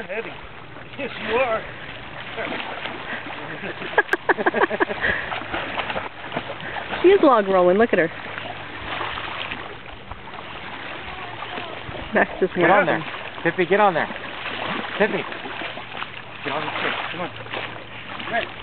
You're heavy. Yes, you are. She is log rolling. Look at her. Max just Get on there. Tippy, get on there. Tippy. Get on the stick. Come on. Right.